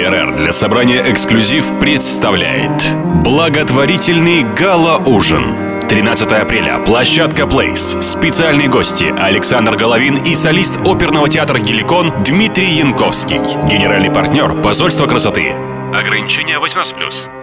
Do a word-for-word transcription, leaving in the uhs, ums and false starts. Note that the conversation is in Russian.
и эр эр для собрания «Эксклюзив» представляет благотворительный гала-ужин. тринадцатое апреля. Площадка Плейс. Специальные гости Александр Головин и солист оперного театра «Геликон» Дмитрий Янковский. Генеральный партнер — Посольство красоты. Ограничения восемнадцать плюс.